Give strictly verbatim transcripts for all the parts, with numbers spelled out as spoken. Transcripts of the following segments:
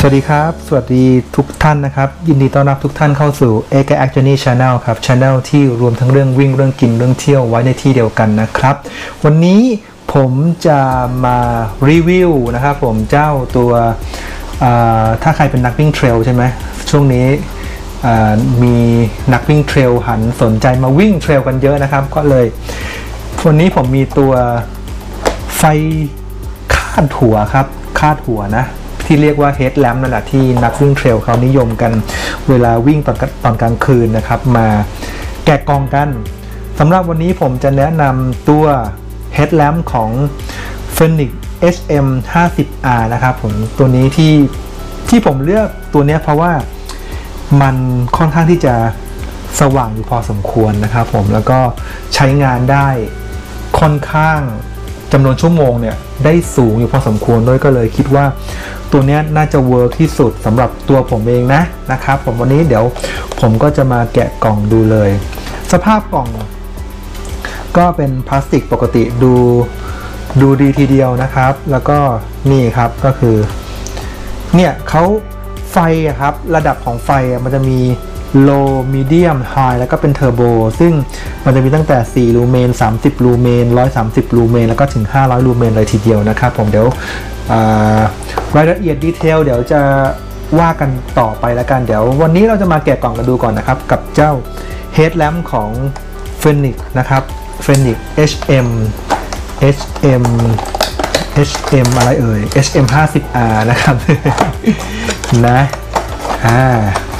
สวัสดีครับสวัสดีทุกท่านนะครับยินดีต้อนรับทุกท่านเข้าสู่ เอ เค แอค Journey Channel ครับ Channel ที่รวมทั้งเรื่องวิ่งเรื่องกินเรื่องเที่ยวไว้ในที่เดียวกันนะครับวันนี้ผมจะมารีวิวนะครับผมเจ้าตัวถ้าใครเป็นนักวิ่งเทรลใช่ไหมช่วงนี้มีนักวิ่งเทรลหันสนใจมาวิ่งเทรลกันเยอะนะครับก็เลยวันนี้ผมมีตัวไฟคาดหัวครับคาดหัวนะที่เรียกว่า Head Lamp นั่นแหละที่นักวิ่งเทรลเขานิยมกันเวลาวิ่งตอนตอนกลางคืนนะครับมาแกะกล่องกันสำหรับวันนี้ผมจะแนะนำตัว Head Lamp ของ Fenix เอช เอ็ม ห้าสิบ อาร์ นะครับผมตัวนี้ที่ที่ผมเลือกตัวนี้เพราะว่ามันค่อนข้างที่จะสว่างอยู่พอสมควรนะครับผมแล้วก็ใช้งานได้ค่อนข้างจำนวนชั่วโมงเนี่ยได้สูงอยู่พอสมควรด้วยก็เลยคิดว่าตัวนี้น่าจะเวิร์กที่สุดสำหรับตัวผมเองนะนะครับผมวันนี้เดี๋ยวผมก็จะมาแกะกล่องดูเลยสภาพกล่องก็เป็นพลาสติกปกติดูดูดีทีเดียวนะครับแล้วก็นี่ครับก็คือเนี่ยเขาไฟอะครับระดับของไฟมันจะมี low medium high แล้วก็เป็นเทอร์โบซึ่งมันจะมีตั้งแต่สี่ลูเมนสามสิบลูเมนหนึ่งร้อยสามสิบลูเมนแล้วก็ถึงห้าร้อยลูเมนเลยทีเดียวนะครับผมเดี๋ยวรายละเอียดดีเทลเดี๋ยวจะว่ากันต่อไปแล้วกันเดี๋ยววันนี้เราจะมาแกะกล่องกันดูก่อนนะครับกับเจ้า Head Lamp ของ Fenix นะครับ Fenix เอช เอ็ม เอช เอ็ม เอช เอ็ม อะไรเอ่ย เอช เอ็ม ห้าสิบ อาร์ นะครับ นะอ่า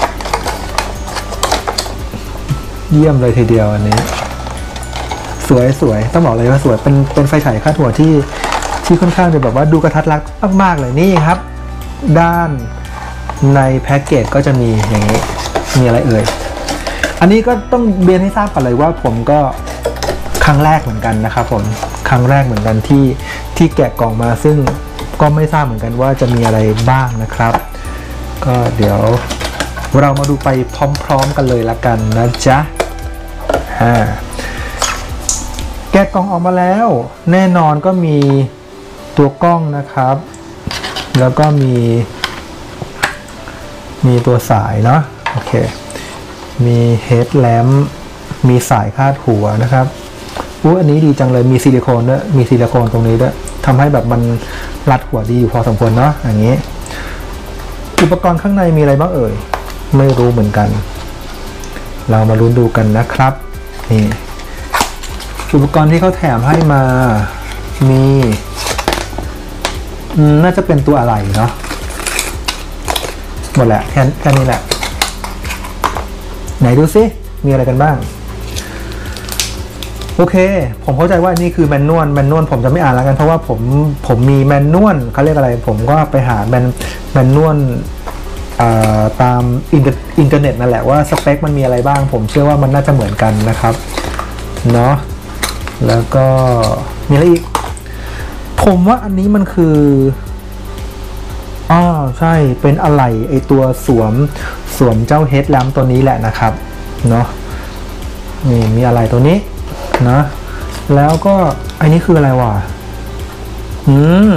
เยี่ยมเลยทีเดียวอันนี้สวยสวยต้องบอกเลยว่าสวยเป็นเป็นไฟฉายคาดหัวที่ที่ค่อนข้างจะแบบว่าดูกระทัดรัดมากๆเลยนี่ครับด้านในแพ็กเกจก็จะมีอย่างนี้มีอะไรเอ่ยอันนี้ก็ต้องเรียนให้ทราบกันเลยว่าผมก็ครั้งแรกเหมือนกันนะครับผมครั้งแรกเหมือนกันที่ที่แกะกล่องมาซึ่งก็ไม่ทราบเหมือนกันว่าจะมีอะไรบ้างนะครับก็เดี๋ยวเรามาดูไปพร้อมๆกันเลยละกันนะจ๊ะแกะกล่องออกมาแล้วแน่นอนก็มีตัวกล้องนะครับแล้วก็มีมีตัวสายเนาะโอเคมี Head Lamp มีสายคาดหัวนะครับอู้อันนี้ดีจังเลยมีซิลิโคนด้วยมีซิลิโคนตรงนี้ด้วยทำให้แบบมันรัดหัวดีอยู่พอสมควรเนาะอย่างนี้อุปกรณ์ข้างในมีอะไรบ้างเอ่ยไม่รู้เหมือนกันเรามาลุ้นดูกันนะครับนี่อุปกรณ์ที่เขาแถมให้มามีน่าจะเป็นตัวอะไรเนาะหมดแหละแค่แค่นี้แหละไหนดูซิมีอะไรกันบ้างโอเคผมเข้าใจว่านี่คือแมนนวลแมนนวลผมจะไม่อ่านแล้วกันเพราะว่าผมผมมีแมนนวลเขาเรียกอะไรผมก็ไปหาแมนแมนนวลตามอินเทอร์เน็ตนั่นแหละว่าสเปคมันมีอะไรบ้างผมเชื่อว่ามันน่าจะเหมือนกันนะครับเนาะแล้วก็มีอะไรอีกผมว่าอันนี้มันคืออ๋อใช่เป็นอะไหล่ไอตัวสวมสวมเจ้า Head Lamp ตัวนี้แหละนะครับเนาะนี่มีอะไรตัวนี้นะแล้วก็อันนี้คืออะไรวะอืม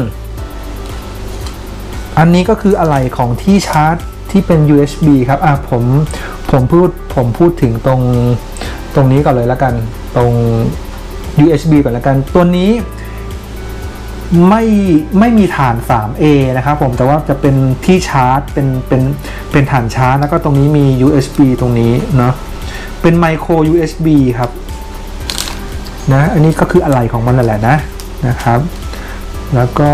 อันนี้ก็คืออะไหล่ของที่ชาร์จที่เป็น ยู เอส บี ครับอ่ะผมผมพูดผมพูดถึงตรงตรงนี้ก่อนเลยแล้วกันตรง ยู เอส บี ก่อนแล้วกันตัวนี้ไม่ไม่มีฐาน ทรี เอ นะครับผมแต่ว่าจะเป็นที่ชาร์จเป็นเป็นเป็นฐานชาร์จแล้วก็ตรงนี้มี ยู เอส บี ตรงนี้เนาะเป็นไมโคร ยู เอส บี ครับนะอันนี้ก็คืออะไหล่ของมันนั่นแหละนะนะครับแล้วก็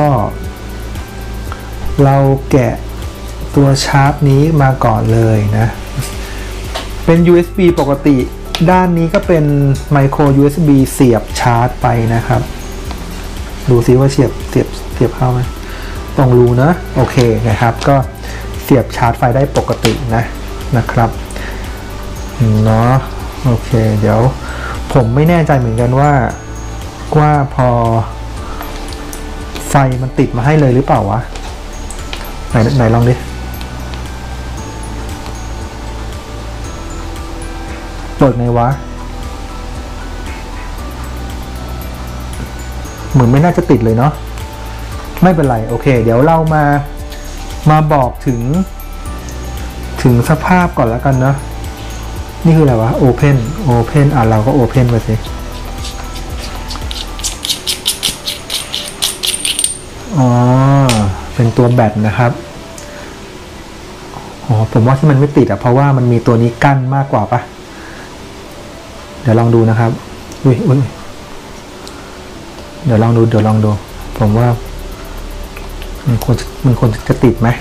เราแกะตัวชาร์จนี้มาก่อนเลยนะเป็น ยู เอส บี ปกติด้านนี้ก็เป็นไมโคร ยู เอส บี เสียบชาร์จไปนะครับดูซิว่าเสียบเสียบเสียบเข้าไหมตรงรูนะโอเคนะครับก็เสียบชาร์จไฟได้ปกตินะนะครับเนาะโอเคเดี๋ยวผมไม่แน่ใจเหมือนกันว่าว่าพอไฟมันติดมาให้เลยหรือเปล่าวะไหนไหนลองดิเปิดไงวะเหมือนไม่น่าจะติดเลยเนาะไม่เป็นไรโอเคเดี๋ยวเรามามาบอกถึงถึงสภาพก่อนแล้วกันเนาะนี่คืออะไรวะ Open Open อ่ะเราก็ Open ไปสิอ๋อเป็นตัวแบตนะครับอ๋อผมว่าที่มันไม่ติดอ่ะเพราะว่ามันมีตัวนี้กั้นมากกว่าปะเดี๋ยวลองดูนะครับอุ้ยอุ้ยเดี๋ยวลองดูเดี๋ยวลองดูผมว่ามันควรมันควรจะติดไหม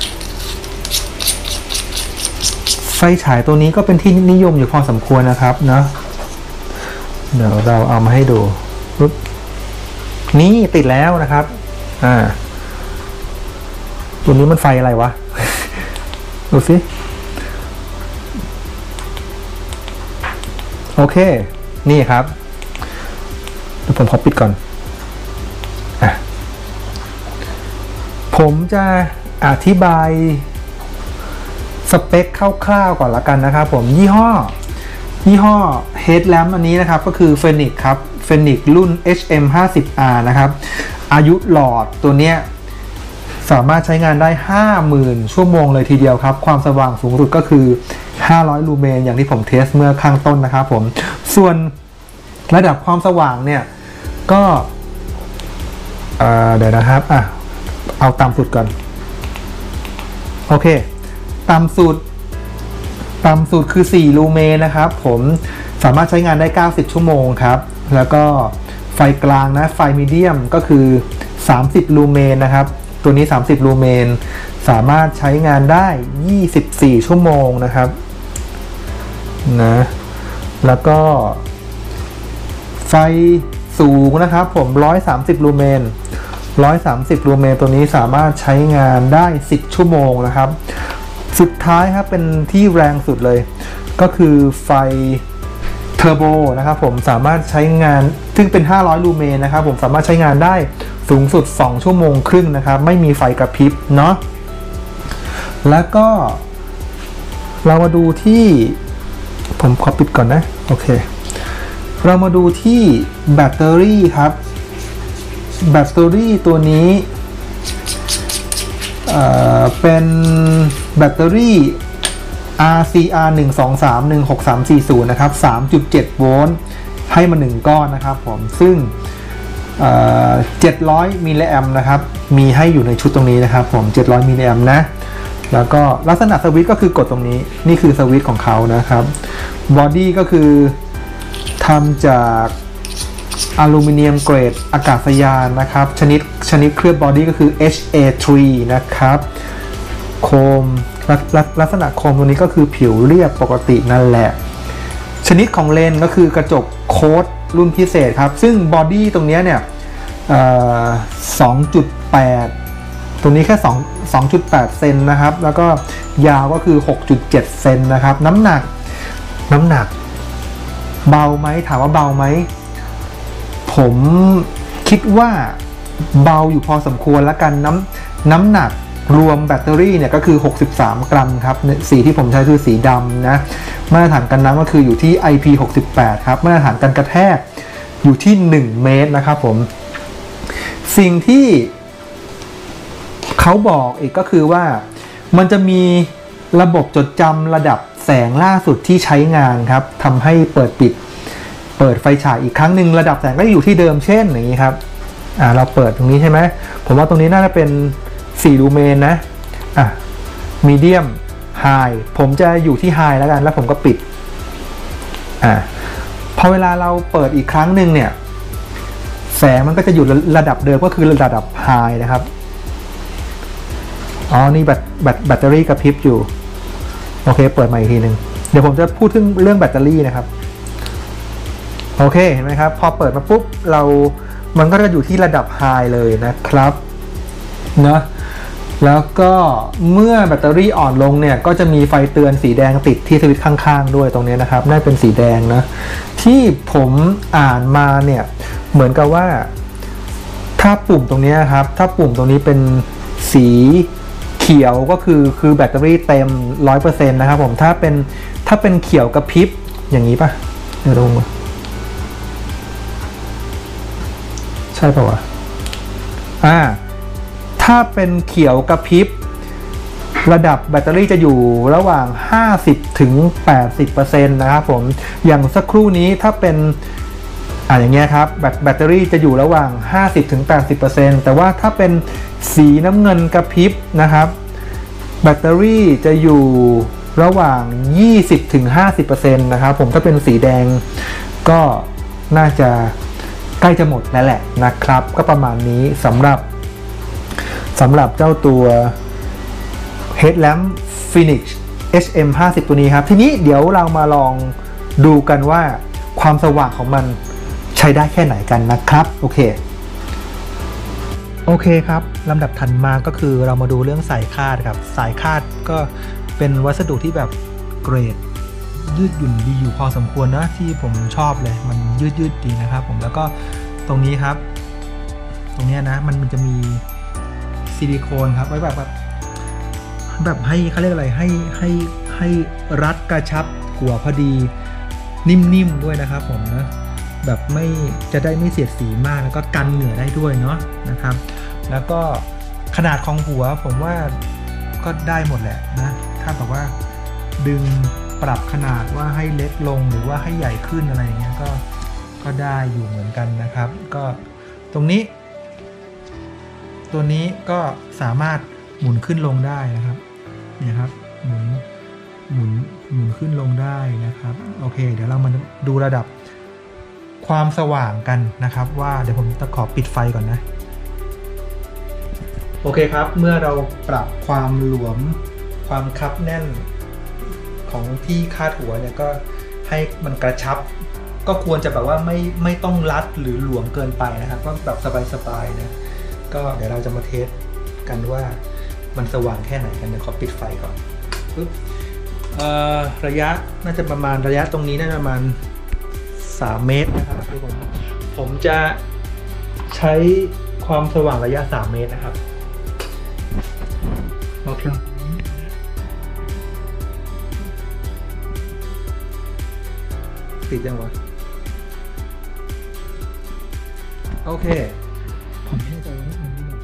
ไฟฉายตัวนี้ก็เป็นที่นิยมอยู่พอสมควรนะครับเนาะเดี๋ยวเราเอามาให้ดูปุ๊บนี่ติดแล้วนะครับอ่าตัวนี้มันไฟอะไรวะ ดูสิโอเคนี่ครับเดี๋ยวผมขอปิดก่อนอ่ะผมจะอธิบายสเปคคร่าวๆก่อนละกันนะครับผมยี่ห้อยี่ห้อ Headlamp อันนี้นะครับก็คือ Fenix ครับ Fenix รุ่น เอช เอ็ม ห้าสิบ อาร์ นะครับอายุหลอดตัวเนี้ยสามารถใช้งานได้ ห้าหมื่น ชั่วโมงเลยทีเดียวครับความสว่างสูงสุดก็คือห้าร้อยลูเมนอย่างที่ผมเทสเมื่อข้างต้นนะครับผมส่วนระดับความสว่างเนี่ยก็เดี๋ยวนะครับอ่ะเอาต่ำสุดก่อนโอเคต่ำสุดต่ำสุดคือสี่ลูเมนนะครับผมสามารถใช้งานได้เก้าสิบชั่วโมงครับแล้วก็ไฟกลางนะไฟมีเดียมก็คือสามสิบลูเมนนะครับตัวนี้สามสิบลูเมนสามารถใช้งานได้ยี่สิบสี่ชั่วโมงนะครับนะแล้วก็ไฟสูงนะครับผมหนึ่งร้อยสามสิบลูเมนหนึ่งร้อยสามสิบลูเมนตัวนี้สามารถใช้งานได้สิบชั่วโมงนะครับสุดท้ายครับเป็นที่แรงสุดเลยก็คือไฟเทอร์โบนะครับผมสามารถใช้งานซึ่งเป็นห้าร้อยลูเมนนะครับผมสามารถใช้งานได้สูงสุดสองชั่วโมงครึ่งนะครับไม่มีไฟกระพริบเนาะแล้วก็เรามาดูที่ผมขอปิดก่อนนะโอเคเรามาดูที่แบตเตอรี่ครับแบตเตอรี่ตัวนี้เอ่อเป็นแบตเตอรี่ อาร์ ซี อาร์ หนึ่ง สอง สาม หนึ่ง หก สาม สี่ ศูนย์ นะครับ สามจุดเจ็ด โวลต์ให้มาหนึ่งก้อนนะครับผมซึ่งเจ็ดร้อยมิลลิแอมป์นะครับมีให้อยู่ในชุดตรงนี้นะครับผมเจ็ดร้อยมิลลิแอมป์นะแล้วก็ลักษณะสวิตช์ก็คือกดตรงนี้นี่คือสวิตช์ของเขานะครับบอดี้ก็คือทำจากอลูมิเนียมเกรดอากาศยานนะครับชนิดชนิดเคลือบบอดี้ก็คือ เอช เอ สาม นะครับโคมลักษณะโคมตัวนี้ก็คือผิวเรียบปกตินั่นแหละชนิดของเลนส์ก็คือกระจกโค้ดรุ่นพิเศษครับซึ่งบอดี้ตรงนี้เนี่ย สองจุดแปด ตรงนี้แค่ สองจุดแปด เซนนะครับแล้วก็ยาวก็คือ หกจุดเจ็ด เซนนะครับน้ำหนักน้ำหนักเบาไหมถามว่าเบาไหมผมคิดว่าเบาอยู่พอสมควรแล้วกันน้ำน้ำหนักรวมแบตเตอรี่เนี่ยก็คือหกสิบสามกรัมครับสีที่ผมใช้คือสีดำนะมาตรฐานกันน้ำก็คืออยู่ที่ ไอ พี หกสิบแปด ครับมาตรฐานกันกระแทกอยู่ที่หนึ่งเมตรนะครับผมสิ่งที่เขาบอกอีกก็คือว่ามันจะมีระบบจดจำระดับแสงล่าสุดที่ใช้งานครับทำให้เปิดปิดเปิดไฟฉายอีกครั้งหนึ่งระดับแสงก็อยู่ที่เดิมเช่นอย่างนี้ครับอ่าเราเปิดตรงนี้ใช่ไหมผมว่าตรงนี้น่าจะเป็นสี่ลูเมนนะอ่ะมีเดียมไฮผมจะอยู่ที่ไฮแล้วกันแล้วผมก็ปิดอ่าพอเวลาเราเปิดอีกครั้งหนึ่งเนี่ยแสงมันก็จะอยู่ระดับเดิมก็คือระดับไฮนะครับอ๋อนี่แบตแบตแบตเตอรี่กระพริบอยู่โอเคเปิดใหม่อีกทีหนึ่งเดี๋ยวผมจะพูดถึงเรื่องแบตเตอรี่นะครับโอเคเห็นไหมครับพอเปิดมาปุ๊บเรามันก็จะอยู่ที่ระดับไฮเลยนะครับเนาะแล้วก็เมื่อแบตเตอรี่อ่อนลงเนี่ยก็จะมีไฟเตือนสีแดงติดที่สวิตช์ข้างๆด้วยตรงนี้นะครับน่าเป็นสีแดงนะที่ผมอ่านมาเนี่ยเหมือนกับว่าถ้าปุ่มตรงนี้ครับถ้าปุ่มตรงนี้เป็นสีเขียวก็คือคือแบตเตอรี่เต็ม ร้อยเปอร์เซ็นต์ นะครับผมถ้าเป็นถ้าเป็นเขียวกระพริบอย่างนี้ป่ะเดี๋ยวลงมาใช่ป่ะวะอ่าถ้าเป็นเขียวกระพริบระดับแบตเตอรี่จะอยู่ระหว่าง ห้าสิบถึงแปดสิบเปอร์เซ็นต์ นะครับผมอย่างสักครู่นี้ถ้าเป็นอ่าอย่างเงี้ยครับแบตแบตเตอรี่จะอยู่ระหว่าง ห้าสิบถึงแปดสิบเปอร์เซ็นต์ แต่ว่าถ้าเป็นสีน้ำเงินกระพริบนะครับแบตเตอรี่จะอยู่ระหว่าง ยี่สิบถึงห้าสิบเปอร์เซ็นต์ นะครับผมถ้าเป็นสีแดงก็น่าจะใกล้จะหมดแล้วแหละนะครับก็ประมาณนี้สำหรับสำหรับเจ้าตัว Headlamp Phoenix เอช เอ็ม ห้าสิบ ตัวนี้ครับทีนี้เดี๋ยวเรามาลองดูกันว่าความสว่างของมันใช้ได้แค่ไหนกันนะครับโอเคโอเคครับลำดับถัดมาก็คือเรามาดูเรื่องสายคาดครับสายคาดก็เป็นวัสดุที่แบบเกรดยืดหยุ่นดีอยู่พอสมควรนะที่ผมชอบเลยมันยืดยืดดีนะครับผมแล้วก็ตรงนี้ครับตรงนี้นะมันมันจะมีซิลิโคนครับไว้แบบแบบแบบให้เขาเรียกอะไรให้ให้ให้รัดกระชับหัวพอดีนิ่มๆด้วยนะครับผมนะแบบไม่จะได้ไม่เสียดสีมากแล้วก็กันเหงื่อได้ด้วยเนาะนะครับแล้วก็ขนาดของหัวผมว่าก็ได้หมดแหละนะถ้าแบบว่าดึงปรับขนาดว่าให้เล็กลงหรือว่าให้ใหญ่ขึ้นอะไรอย่างเงี้ยก็ก็ได้อยู่เหมือนกันนะครับก็ตรงนี้ตัวนี้ก็สามารถหมุนขึ้นลงได้นะครับเนี่ยครับหมุนหมุนหมุนขึ้นลงได้นะครับโอเคเดี๋ยวเรามาดูระดับความสว่างกันนะครับว่าเดี๋ยวผมจะขอปิดไฟก่อนนะโอเคครับเมื่อเราปรับความหลวมความคับแน่นของที่คาดหัวเนี่ยก็ให้มันกระชับก็ควรจะแบบว่าไม่ไม่ต้องรัดหรือหลวมเกินไปนะครับก็แบบสบายๆนะก็เดี๋ยวเราจะมาเทสกันว่ามันสว่างแค่ไหนกันเดี๋ยวขอปิดไฟก่อนปึ๊บเอ่อระยะน่าจะประมาณระยะตรงนี้น่าจะประมาณสามเมตรนะครับทุกคนผมจะใช้ความสว่างระยะสามเมตรนะครับโอเคติดยังวะโอเคผมไม่แน่ใจว่ามันนี่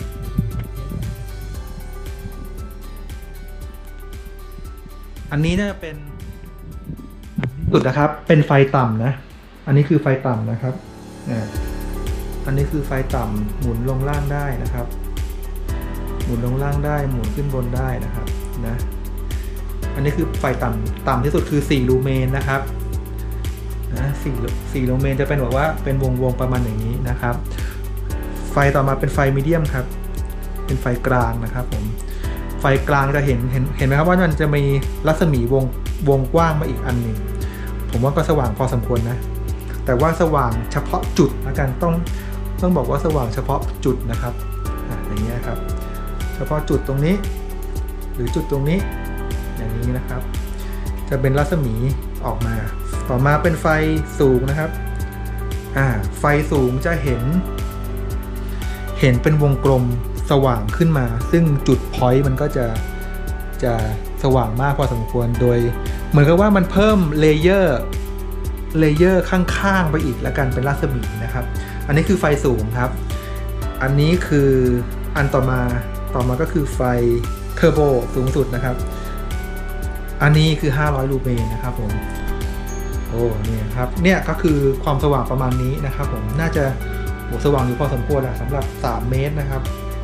อันนี้น่าจะเป็นสุดนะครับเป็นไฟต่ำนะอันนี้คือไฟต่ำนะครับอ่าอันนี้คือไฟต่ำหมุนลงล่างได้นะครับหมุนลงล่างได้หมุนขึ้นบนได้นะครับนะอันนี้คือไฟต่ำต่ำที่สุดคือสี่ลูเมนนะครับนะสี่สี่ลูเมนจะเป็นแบบว่าเป็นวงวงประมาณอย่างนี้นะครับไฟต่อมาเป็นไฟมีเดียมครับเป็นไฟกลางนะครับผมไฟกลางจะเห็นเห็นเห็นไหมครับว่ามันจะมีรัศมีวงวงกว้างมาอีกอันหนึ่งผมว่าก็สว่างพอสมควรนะแต่ว่าสว่างเฉพาะจุดละกันต้องต้องบอกว่าสว่างเฉพาะจุดนะครับอ่าอย่างเงี้ยครับเฉพาะจุดตรงนี้หรือจุดตรงนี้อย่างนี้นะครับจะเป็นรัศมีออกมาต่อมาเป็นไฟสูงนะครับอ่าไฟสูงจะเห็นเห็นเป็นวงกลมสว่างขึ้นมาซึ่งจุดพอยต์มันก็จะจะสว่างมากพอสมควรโดยเหมือนกับว่ามันเพิ่มเลเยอร์เลเยอร์ข้างๆไปอีกแล้วกันเป็นรัศมีนะครับอันนี้คือไฟสูงครับอันนี้คืออันต่อมาต่อมาก็คือไฟเทอร์โบสูงสุดนะครับอันนี้คือห้าร้อยลูเมนนะครับผมโอ้เนี่ยครับเนี่ยก็คือความสว่างประมาณนี้นะครับผมน่าจะโหสว่างอยู่พอสมควรแหละสำหรับสามเมตรนะครับ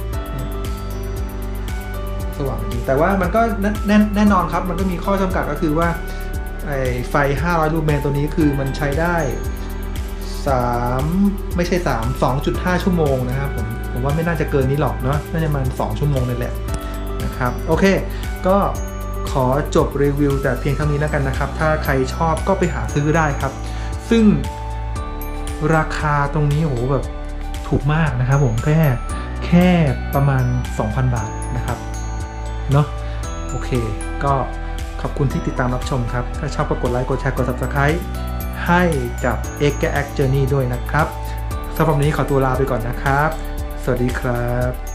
สว่างจริงแต่ว่ามันก็แน่แน่นอนครับมันก็มีข้อจำกัดก็คือว่าไอ้ไฟห้าร้อยลูเมนตัวนี้คือมันใช้ได้สามไม่ใช่สาม สองจุดห้า ชั่วโมงนะครับผมผมว่าไม่น่าจะเกินนี้หรอกเนาะน่าจะประมาณสองชั่วโมงนี่แหละนะครับโอเคก็ขอจบรีวิวแต่เพียงเท่านี้แล้วกันนะครับถ้าใครชอบก็ไปหาซื้อได้ครับซึ่งราคาตรงนี้โหแบบถูกมากนะครับผมแค่แค่ประมาณ สองพัน บาทนะครับเนาะโอเคก็ขอบคุณที่ติดตามรับชมครับถ้าชอบก็กดไลค์กดแชร์กด ซับสไครบ์ ให้กับ เอ็กซ์ แอค Journey ด้วยนะครับสำหรับวันนี้ขอตัวลาไปก่อนนะครับสวัสดีครับ